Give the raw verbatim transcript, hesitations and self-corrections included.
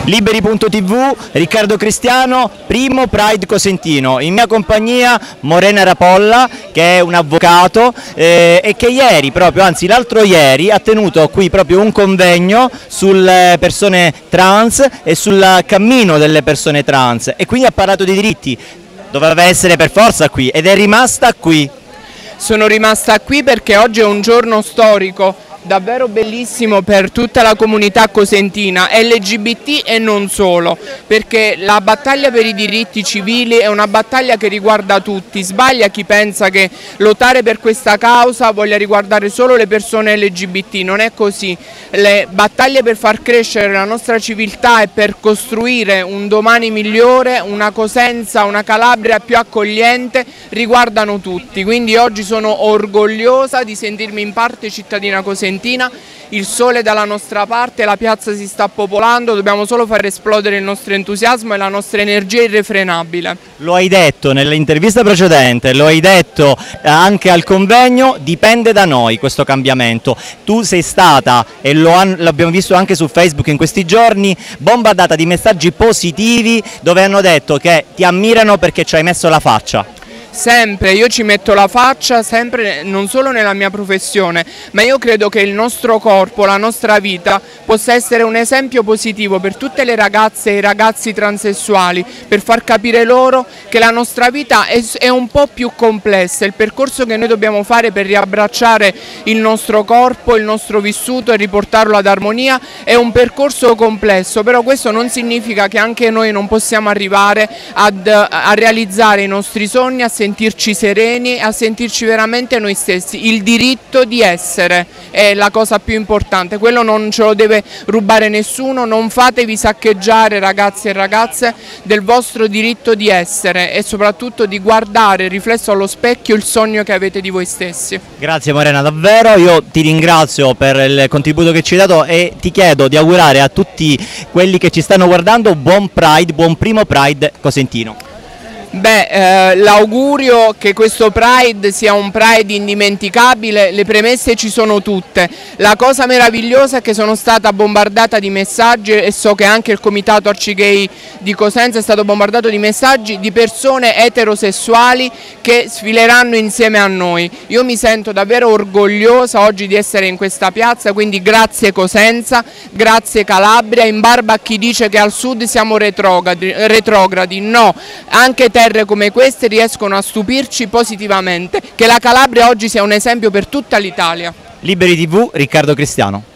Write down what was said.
Liberi punto tivù, Riccardo Cristiano, primo Pride Cosentino, in mia compagnia Morena Rapolla, che è un avvocato eh, e che ieri, proprio, anzi l'altro ieri, ha tenuto qui proprio un convegno sulle persone trans e sul cammino delle persone trans, e quindi ha parlato di diritti. Doveva essere per forza qui ed è rimasta qui. Sono rimasta qui perché oggi è un giorno storico davvero bellissimo per tutta la comunità cosentina, L G B T e non solo, perché la battaglia per i diritti civili è una battaglia che riguarda tutti. Sbaglia chi pensa che lottare per questa causa voglia riguardare solo le persone L G B T, non è così. Le battaglie per far crescere la nostra civiltà e per costruire un domani migliore, una Cosenza, una Calabria più accogliente riguardano tutti, quindi oggi sono orgogliosa di sentirmi in parte cittadina cosentina. Il sole è dalla nostra parte, la piazza si sta popolando, dobbiamo solo far esplodere il nostro entusiasmo e la nostra energia irrefrenabile. Lo hai detto nell'intervista precedente, lo hai detto anche al convegno, dipende da noi questo cambiamento. Tu sei stata, e lo l'abbiamo visto anche su Facebook in questi giorni, bombardata di messaggi positivi dove hanno detto che ti ammirano perché ci hai messo la faccia. Sempre, io ci metto la faccia, sempre, non solo nella mia professione, ma io credo che il nostro corpo, la nostra vita possa essere un esempio positivo per tutte le ragazze e i ragazzi transessuali, per far capire loro che la nostra vita è, è un po' più complessa. Il percorso che noi dobbiamo fare per riabbracciare il nostro corpo, il nostro vissuto e riportarlo ad armonia è un percorso complesso, però questo non significa che anche noi non possiamo arrivare ad, a realizzare i nostri sogni, a sentirci sereni, a sentirci veramente noi stessi. Il diritto di essere è la cosa più importante, quello non ce lo deve rubare nessuno. Non fatevi saccheggiare, ragazzi e ragazze, del vostro diritto di essere e soprattutto di guardare riflesso allo specchio il sogno che avete di voi stessi. Grazie Morena, davvero, io ti ringrazio per il contributo che ci hai dato e ti chiedo di augurare a tutti quelli che ci stanno guardando buon Pride, buon primo Pride cosentino. Beh, eh, l'augurio che questo Pride sia un Pride indimenticabile, le premesse ci sono tutte. La cosa meravigliosa è che sono stata bombardata di messaggi, e so che anche il comitato Arcigay di Cosenza è stato bombardato di messaggi di persone eterosessuali che sfileranno insieme a noi. Io mi sento davvero orgogliosa oggi di essere in questa piazza, quindi grazie Cosenza, grazie Calabria, in barba a chi dice che al sud siamo retrogradi, retrogradi. No, anche te terre come queste riescono a stupirci positivamente. Che la Calabria oggi sia un esempio per tutta l'Italia. Liberi tivù, Riccardo Cristiano.